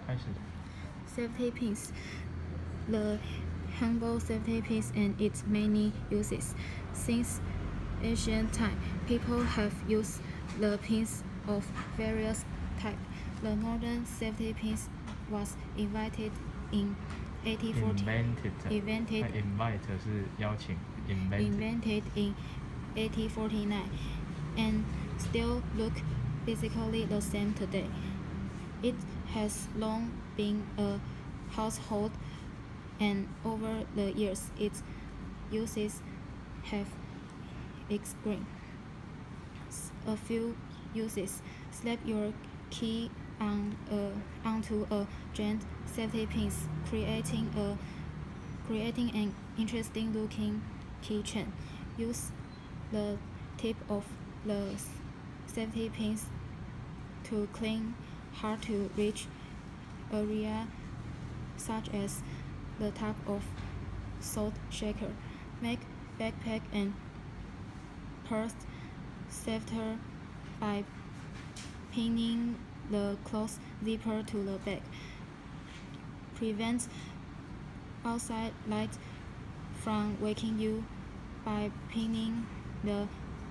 开始。 Safety pins. The handball safety pins and its many uses. Since ancient time, people have used the pins of various types. The modern safety pins was invented in 1840. Invite 是邀请 Invented in 1849 and still look basically the same today. It has long been a household, and over the years its uses have expanded. A few uses: slap your key onto a giant safety pin, creating an interesting looking keychain. Use the tip of the safety pins to clean hard to reach area such as the top of salt shaker. Make backpack and purse safer by pinning the clothes zipper to the back. Prevent outside light from waking you by pinning the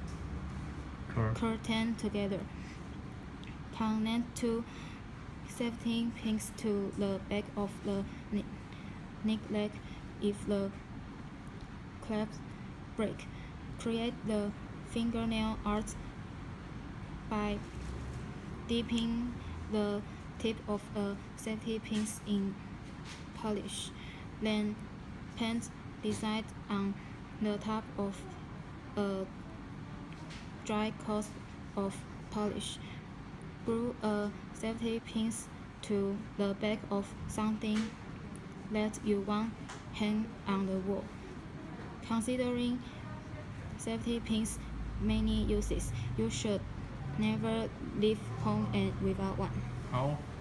curtain together. Connect two safety pins to the back of the neck leg if the clamps break. Create the fingernail art by dipping the tip of a safety pin in polish. Then paint design on the top of a dry coat of polish. Glue a safety pin to the back of something that you want hang on the wall. Considering safety pins' many uses, you should never leave home without one. 好。